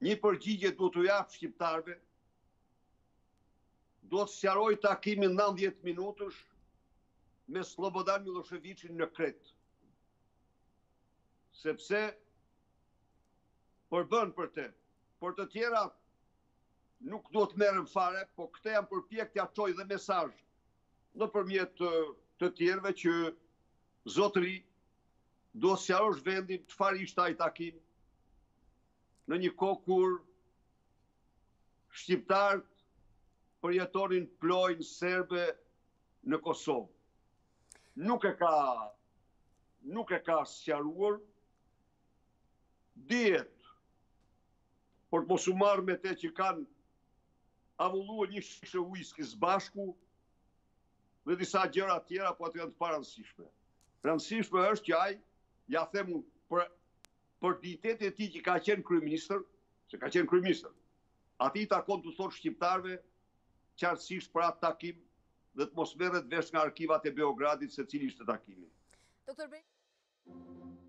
një përgjigje du të japë shqiptarve, do të sqaroj takimin 90 minutësh me Slobodan Miloševićin në Kret. Sepse përbën për te. Për të tjera nuk do të merrem fare, po këte jam përpjek t'ja çoj dhe mesazh nëpërmjet të tjerëve që zotëri do sqarosh vendin çfarë ishte ai takim në një kohë kur shqiptarët përjetonin plojnë serbe në Kosovë. Nuk e ka sqaruar, dihet, por të mos u marrë me te që kanë avulluar një shishe uiskis bashku dhe disa gjëra tjera, po ato janë të parëndësishme. Rëndësishme është që ai, ja them për dignitetin e tij që ka qenë kryeministër, se ka qenë kryeministër, atij takon të thotë shqiptarëve qartësisht për atë takim dhe të mos merret vesh nga arkivat e Beogradit se cili ishte takimi. Doktor Brejk.